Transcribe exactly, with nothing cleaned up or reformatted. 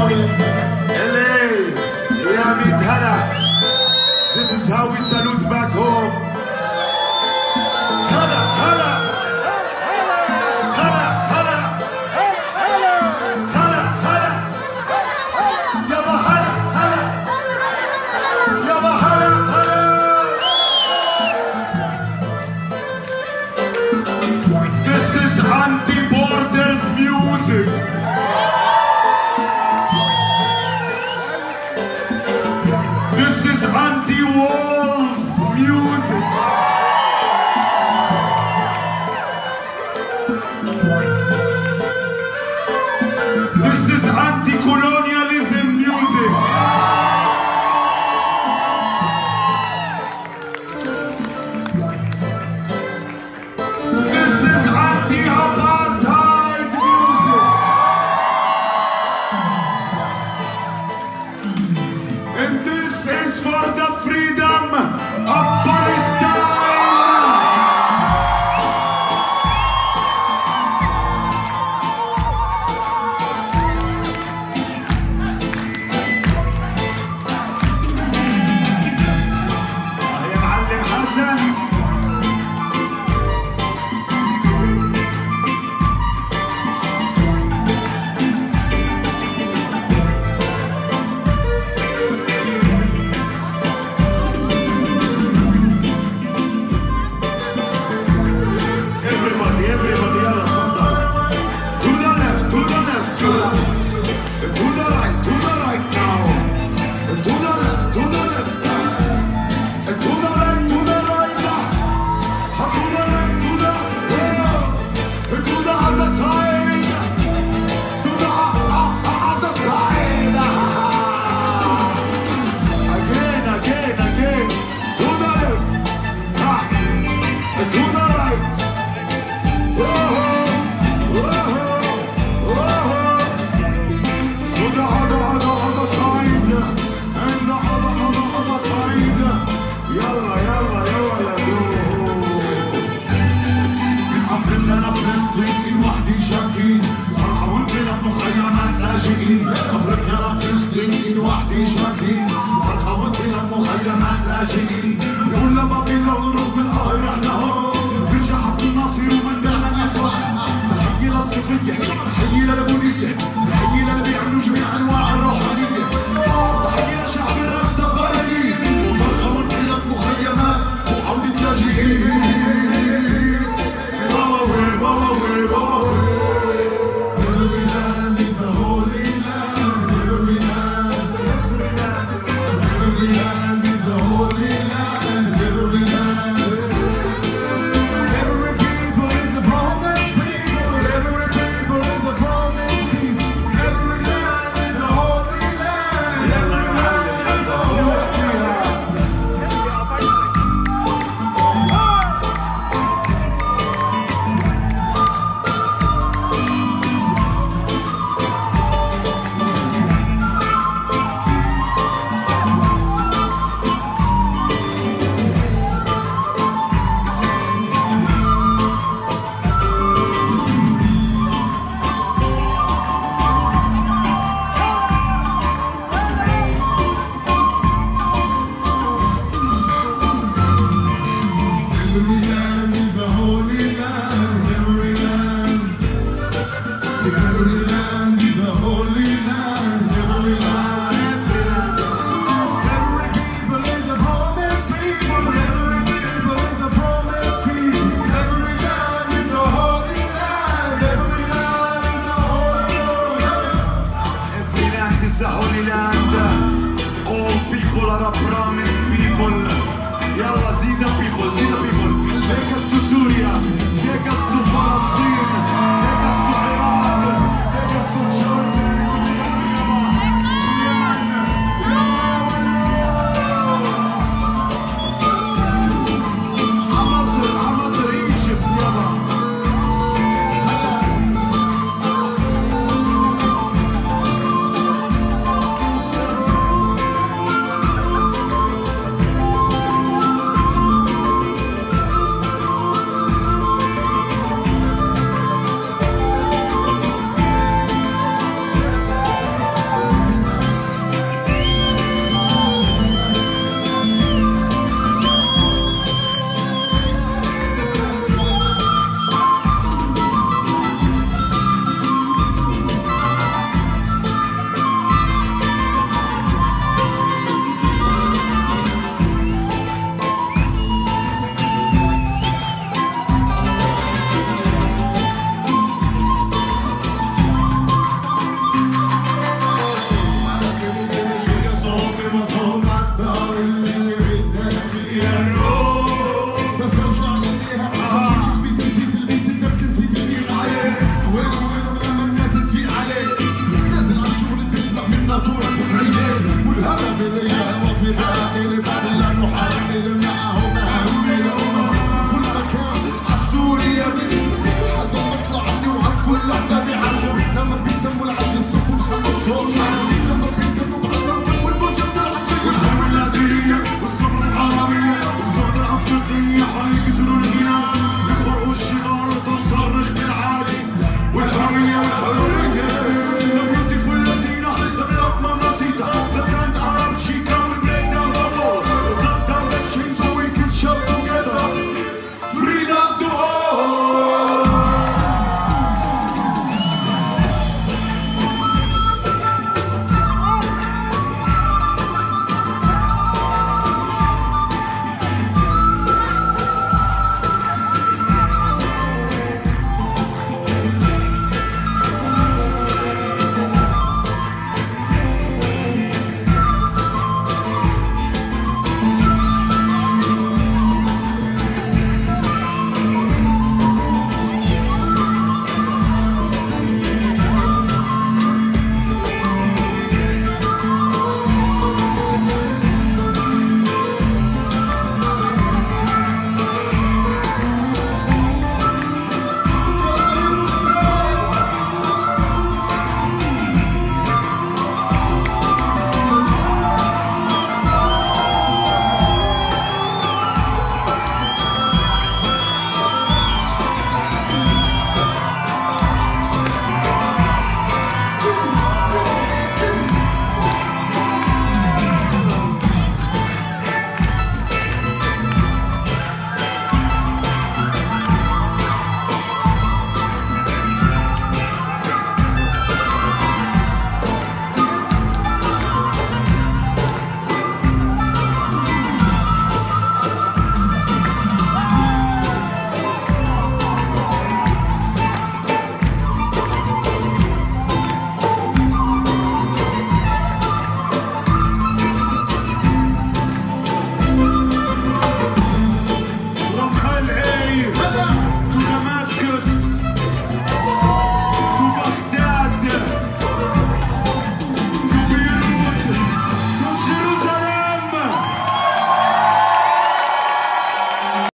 This is how we salute back home. Hala, hala. Hala, hala. Hala, hala. Yalla, hala, hala. Yalla, hala, hala. This is anti-borders music. This is anti-walls music. This is anti-colonialism music. This is anti-apartheid music. And this is for the freedom of Palestine. يا معلم حسن. Everybody, everybody, يلا تفضل. To the left, to the left, to the to the right, to the right now. To the left, to the left now. To the right, to the right now. To the left, to the to the other side. To the other side. Again, again, again. To the left. To the right. To the other, other, other side. And the other, other, other side. يلا يلا يلا أفريقيا لفلسطين وحدي شاكين صرخة وانتنا بمخيمات لاجئين أفريقيا لفلسطين وحدي شاكين صرخة وانتنا بمخيمات لاجئين